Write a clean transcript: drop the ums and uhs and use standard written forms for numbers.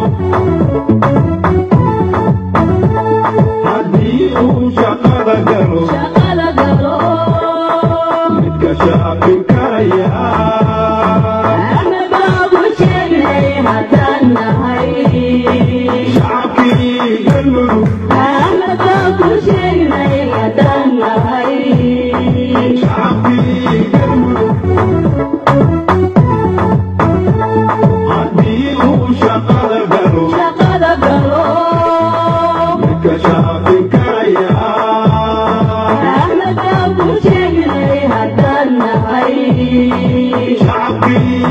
haddii uu shaqada galo midka shaaqin karaya shacabkii galmudug shacabkii galmudug haddii uu shaqada galo midka shaaqin karaya shacabkii